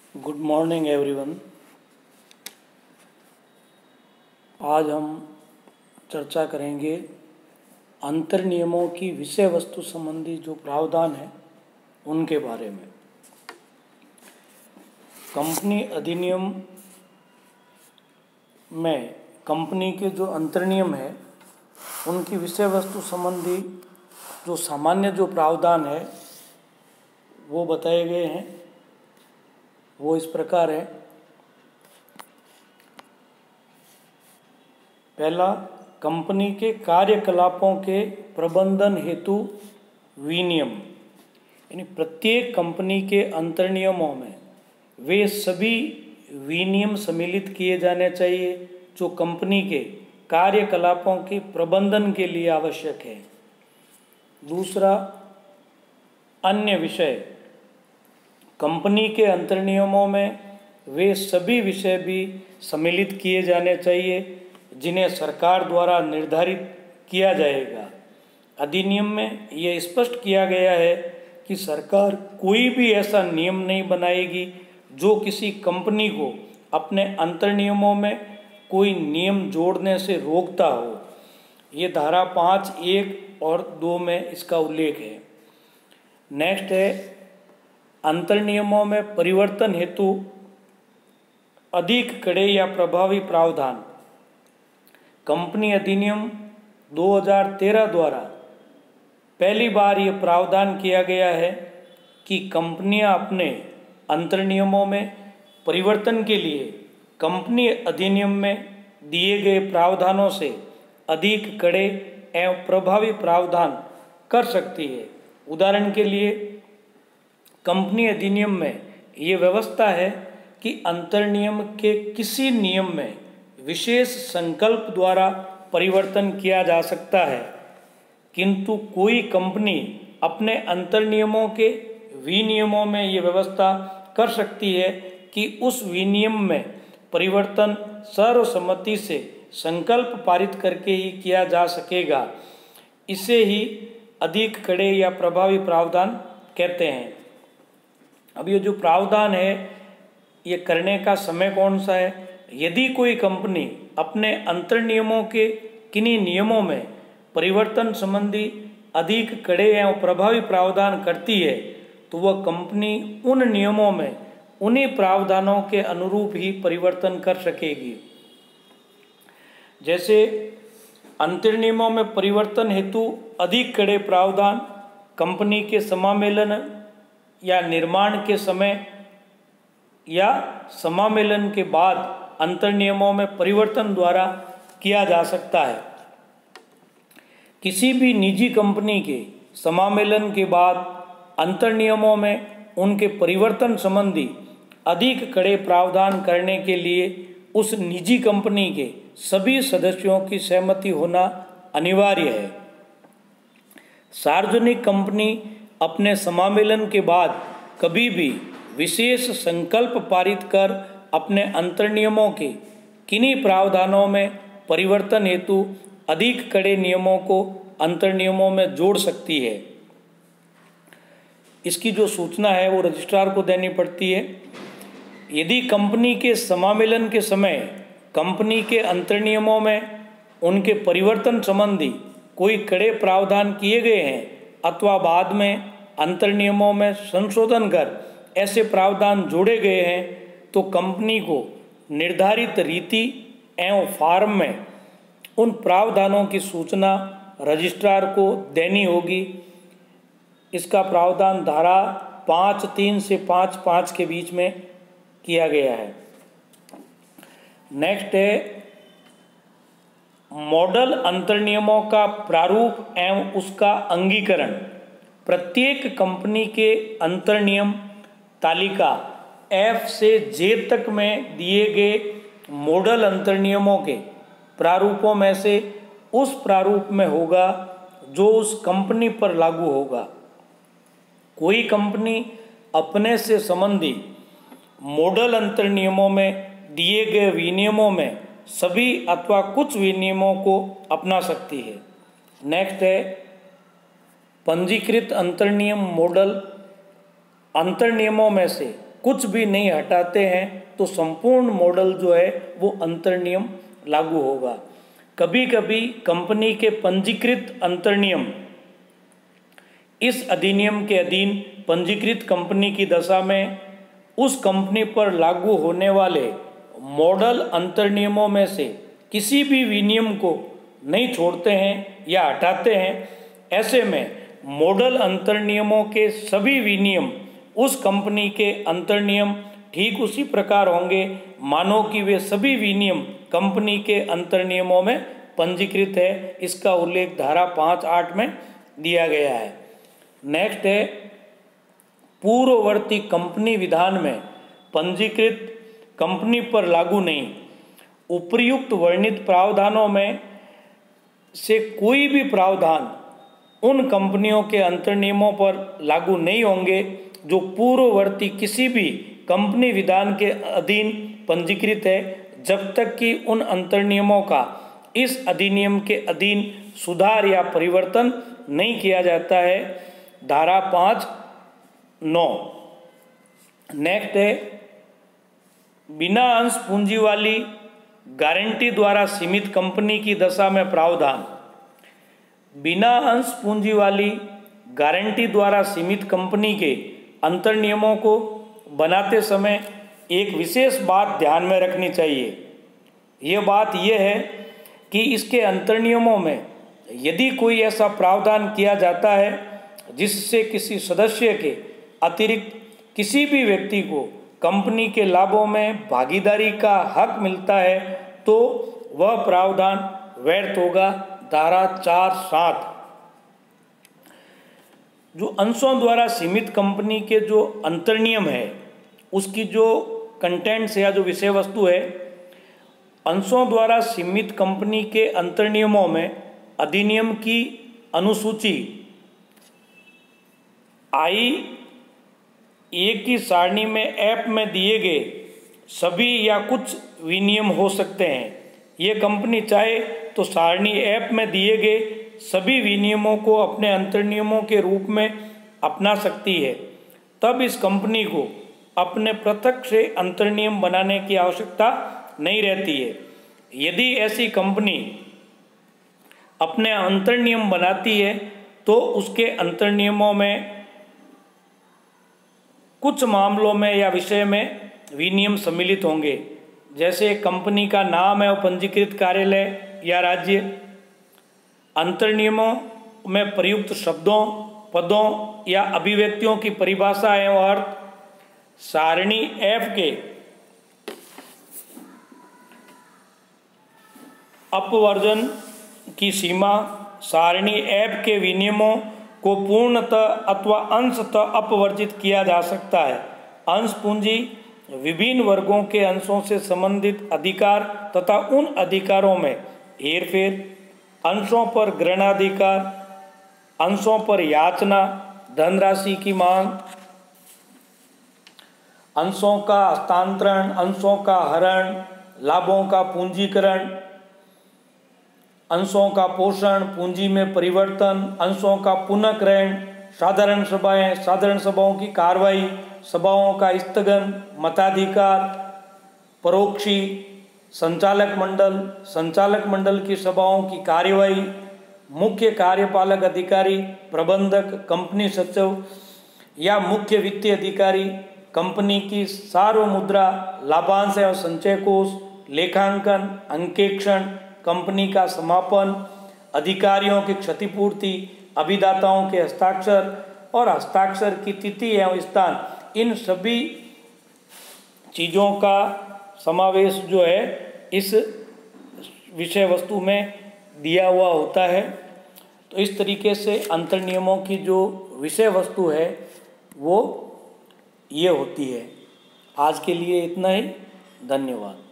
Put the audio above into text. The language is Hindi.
Good morning everyone. आज हम चर्चा करेंगे अंतर नियमों की विषय वस्तु संबंधी जो प्रावधान है उनके बारे में। कंपनी अधिनियम में कंपनी के जो अंतर नियम है उनकी विषय वस्तु संबंधी जो सामान्य जो प्रावधान है वो बताए गए हैं। वो इस प्रकार है। पहला, कंपनी के कार्यकलापों के प्रबंधन हेतु विनियम, यानी प्रत्येक कंपनी के अंतर नियमों में वे सभी विनियम सम्मिलित किए जाने चाहिए जो कंपनी के कार्यकलापों के प्रबंधन के लिए आवश्यक है। दूसरा, अन्य विषय, कंपनी के अंतर नियमों में वे सभी विषय भी सम्मिलित किए जाने चाहिए जिन्हें सरकार द्वारा निर्धारित किया जाएगा। अधिनियम में यह स्पष्ट किया गया है कि सरकार कोई भी ऐसा नियम नहीं बनाएगी जो किसी कंपनी को अपने अंतर नियमों में कोई नियम जोड़ने से रोकता हो। ये धारा 5(1) और 2 में इसका उल्लेख है। नेक्स्ट है अंतर नियमों में परिवर्तन हेतु अधिक कड़े या प्रभावी प्रावधान। कंपनी अधिनियम 2013 द्वारा पहली बार ये प्रावधान किया गया है कि कंपनियां अपने अंतर नियमों में परिवर्तन के लिए कंपनी अधिनियम में दिए गए प्रावधानों से अधिक कड़े एवं प्रभावी प्रावधान कर सकती है। उदाहरण के लिए कंपनी अधिनियम में ये व्यवस्था है कि अंतर नियम के किसी नियम में विशेष संकल्प द्वारा परिवर्तन किया जा सकता है, किंतु कोई कंपनी अपने अंतर नियमों के विनियमों में ये व्यवस्था कर सकती है कि उस विनियम में परिवर्तन सर्वसम्मति से संकल्प पारित करके ही किया जा सकेगा। इसे ही अधिक कड़े या प्रभावी प्रावधान कहते हैं। अब ये जो प्रावधान है ये करने का समय कौन सा है? यदि कोई कंपनी अपने अंतर नियमों के किन्हीं नियमों में परिवर्तन संबंधी अधिक कड़े एवं प्रभावी प्रावधान करती है तो वह कंपनी उन नियमों में उन्हीं प्रावधानों के अनुरूप ही परिवर्तन कर सकेगी। जैसे अंतर नियमों में परिवर्तन हेतु अधिक कड़े प्रावधान कंपनी के समामेलन या निर्माण के समय या समामेलन के बाद अंतर नियमों में परिवर्तन द्वारा किया जा सकता है। किसी भी निजी कंपनी के समामेलन के बाद अंतर नियमों में उनके परिवर्तन संबंधी अधिक कड़े प्रावधान करने के लिए उस निजी कंपनी के सभी सदस्यों की सहमति होना अनिवार्य है। सार्वजनिक कंपनी अपने समामेलन के बाद कभी भी विशेष संकल्प पारित कर अपने अंतर नियमों के किन्हीं प्रावधानों में परिवर्तन हेतु अधिक कड़े नियमों को अंतर नियमों में जोड़ सकती है। इसकी जो सूचना है वो रजिस्ट्रार को देनी पड़ती है। यदि कंपनी के समामेलन के समय कंपनी के अंतर नियमों में उनके परिवर्तन संबंधी कोई कड़े प्रावधान किए गए हैं अथवा बाद में अंतर नियमों में संशोधन कर ऐसे प्रावधान जोड़े गए हैं तो कंपनी को निर्धारित रीति एवं फॉर्म में उन प्रावधानों की सूचना रजिस्ट्रार को देनी होगी। इसका प्रावधान धारा 5(3) से 5(5) के बीच में किया गया है। नेक्स्ट है मॉडल अंतर नियमों का प्रारूप एवं उसका अंगीकरण। प्रत्येक कंपनी के अंतर नियम तालिका F से J तक में दिए गए मॉडल अंतर नियमों के प्रारूपों में से उस प्रारूप में होगा जो उस कंपनी पर लागू होगा। कोई कंपनी अपने से संबंधी मॉडल अंतर नियमों में दिए गए विनियमों में सभी अथवा कुछ विनियमों को अपना सकती है। नेक्स्ट है पंजीकृत अंतर नियम। मॉडल अंतर नियमों में से कुछ भी नहीं हटाते हैं तो संपूर्ण मॉडल जो है वो अंतर्नियम लागू होगा। कभी कभी कंपनी के पंजीकृत अंतर्नियम इस अधिनियम के अधीन पंजीकृत कंपनी की दशा में उस कंपनी पर लागू होने वाले मॉडल अंतर्नियमों में से किसी भी विनियम को नहीं छोड़ते हैं या हटाते हैं। ऐसे में मॉडल अंतर्नियमों के सभी विनियम उस कंपनी के अंतर्नियम ठीक उसी प्रकार होंगे मानो कि वे सभी विनियम कंपनी के अंतर्नियमों में पंजीकृत है। इसका उल्लेख धारा 5(8) में दिया गया है। नेक्स्ट है, पूर्ववर्ती कंपनी विधान में पंजीकृत कंपनी पर लागू नहीं। उपर्युक्त वर्णित प्रावधानों में से कोई भी प्रावधान उन कंपनियों के अंतर्नियमों पर लागू नहीं होंगे जो पूर्ववर्ती किसी भी कंपनी विधान के अधीन पंजीकृत है, जब तक कि उन अंतर्नियमों का इस अधिनियम के अधीन सुधार या परिवर्तन नहीं किया जाता है। धारा 5(9). नेक्स्ट है, बिना अंश पूंजी वाली गारंटी द्वारा सीमित कंपनी की दशा में प्रावधान। बिना अंश पूंजी वाली गारंटी द्वारा सीमित कंपनी के अंतर्नियमों को बनाते समय एक विशेष बात ध्यान में रखनी चाहिए। यह बात यह है कि इसके अंतर्नियमों में यदि कोई ऐसा प्रावधान किया जाता है जिससे किसी सदस्य के अतिरिक्त किसी भी व्यक्ति को कंपनी के लाभों में भागीदारी का हक मिलता है तो वह प्रावधान व्यर्थ होगा। धारा 4(7). जो अंशों द्वारा सीमित कंपनी के जो अंतर्नियम है उसकी जो कंटेंट्स या जो विषय वस्तु है, अंशों द्वारा सीमित कंपनी के अंतर्नियमों में अधिनियम की अनुसूची I(1) की सारणी में ऐप में दिए गए सभी या कुछ विनियम हो सकते हैं। ये कंपनी चाहे तो सारणी ऐप में दिए गए सभी विनियमों को अपने अंतर्नियमों के रूप में अपना सकती है। तब इस कंपनी को अपने पृथक से अंतर्नियम बनाने की आवश्यकता नहीं रहती है। यदि ऐसी कंपनी अपने अंतर्नियम बनाती है तो उसके अंतर्नियमों में कुछ मामलों में या विषय में विनियम सम्मिलित होंगे, जैसे कंपनी का नाम है और पंजीकृत कार्यालय या राज्य। अंतर्नियमों में प्रयुक्त शब्दों, पदों या अभिव्यक्तियों की परिभाषा एवं अर्थ, सारणी F के अपवर्जन की सीमा, सारणी F के विनियमों को पूर्णतः अथवा अंशतः अपवर्जित किया जा सकता है। अंश पूंजी विभिन्न वर्गों के अंशों से संबंधित अधिकार तथा उन अधिकारों में हेरफेर, अंशों पर ग्रहणाधिकार, अंशों पर याचना, धनराशि की मांग, अंशों का हस्तांतरण, अंशों का हरण, लाभों का पूंजीकरण, अंशों का पोषण, पूंजी में परिवर्तन, अंशों का पुनः ग्रहण, साधारण सभाएं, साधारण सभाओं की कार्रवाई, सभाओं का स्थगन, मताधिकार, परोक्षी, संचालक मंडल की सभाओं की कार्यवाही, मुख्य कार्यपालक अधिकारी, प्रबंधक, कंपनी सचिव या मुख्य वित्तीय अधिकारी, कंपनी की सार्वमुद्रा, लाभांश एवं संचय कोष, लेखांकन, अंकेक्षण, कंपनी का समापन, अधिकारियों की क्षतिपूर्ति, अभिदाताओं के हस्ताक्षर और हस्ताक्षर की तिथि एवं स्थान, इन सभी चीज़ों का समावेश जो है इस विषय वस्तु में दिया हुआ होता है। तो इस तरीके से अंतर्नियमों की जो विषय वस्तु है वो ये होती है। आज के लिए इतना ही। धन्यवाद।